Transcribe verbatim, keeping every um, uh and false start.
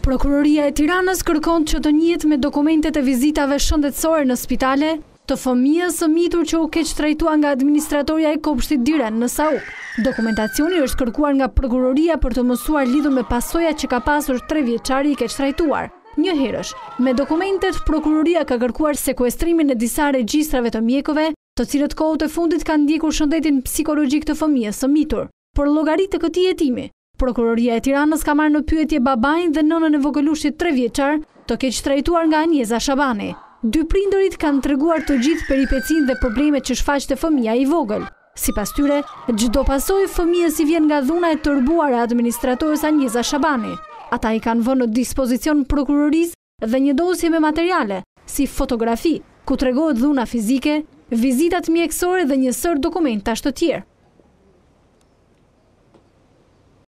Prokuroria e Tiranës kërkon që të njihet me dokumentet e vizitave shëndetësore në spitale të fëmijës së mitur që u keq trajtuar nga administratorja e kopshtit Diren në Sauk. Dokumentacioni është kërkuar nga prokuroria për të mësuar lidhur me pasojat që ka pasur tre vjeçari i keq trajtuar. Një herësh, me dokumentet, prokuroria ka kërkuar sekuestrimin e disa regjistrave të mjekëve, të cilët kohët e fundit kanë ndjekur shëndetin psikologjik të fëmijës së mitur. Për llogaritë të këtij hetimi, Prokuroria e Tiranës ka marrë në pyetje babain dhe nënën e vogëlushit tre vjeçar, të keq trajtuar nga Anjeza Shabani. Dy prindërit kanë treguar të gjithë peripecinë dhe problemet që shfaqte fëmia i vogël. Sipas tyre, çdo pasojë fëmijës i vjen nga dhuna e turbuar e administratores Anjeza Shabani. Ata i kanë vënë në dispozicion prokurorisë dhe një dosje me materiale, si fotografi, ku tregohet dhuna fizike, vizitat mjekësore dhe një sër dokumentash të tjerë.